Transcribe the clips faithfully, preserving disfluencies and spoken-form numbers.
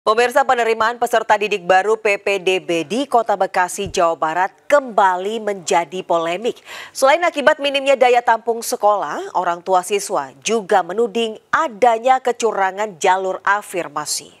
Pemirsa, penerimaan peserta didik baru P P D B di Kota Bekasi, Jawa Barat kembali menjadi polemik. Selain akibat minimnya daya tampung sekolah, orang tua siswa juga menuding adanya kecurangan jalur afirmasi.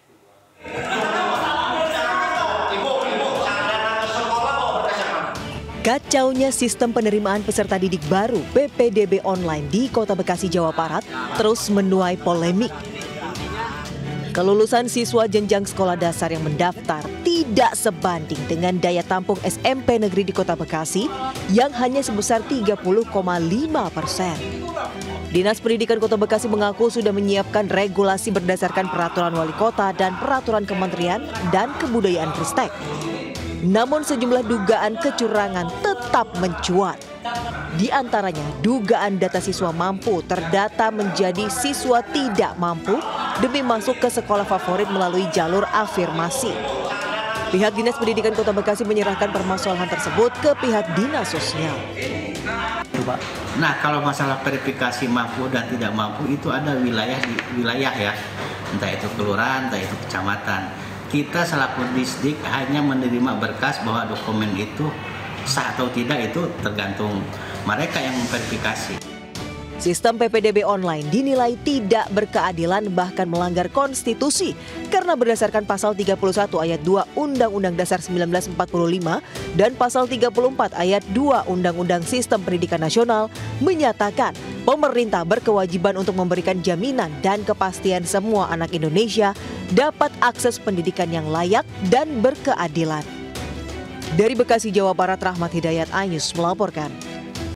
Kacaunya sistem penerimaan peserta didik baru P P D B online di Kota Bekasi, Jawa Barat terus menuai polemik. Kelulusan siswa jenjang sekolah dasar yang mendaftar tidak sebanding dengan daya tampung S M P negeri di Kota Bekasi yang hanya sebesar tiga puluh koma lima persen. Dinas Pendidikan Kota Bekasi mengaku sudah menyiapkan regulasi berdasarkan peraturan wali kota dan peraturan Kementerian dan Kebudayaan Ristek. Namun sejumlah dugaan kecurangan tetap mencuat. Di antaranya dugaan data siswa mampu terdata menjadi siswa tidak mampu demi masuk ke sekolah favorit melalui jalur afirmasi. Pihak Dinas Pendidikan Kota Bekasi menyerahkan permasalahan tersebut ke pihak Dinas Sosial. Nah, kalau masalah verifikasi mampu dan tidak mampu itu ada wilayah di wilayah ya, entah itu kelurahan, entah itu kecamatan. Kita selaku Disdik hanya menerima berkas bahwa dokumen itu sah atau tidak itu tergantung mereka yang memverifikasi. Sistem P P D B online dinilai tidak berkeadilan bahkan melanggar konstitusi karena berdasarkan pasal tiga puluh satu ayat dua Undang-Undang Dasar seribu sembilan ratus empat puluh lima dan pasal tiga puluh empat ayat dua Undang-Undang Sistem Pendidikan Nasional menyatakan pemerintah berkewajiban untuk memberikan jaminan dan kepastian semua anak Indonesia dapat akses pendidikan yang layak dan berkeadilan. Dari Bekasi, Jawa Barat, Rahmat Hidayat, iNews melaporkan.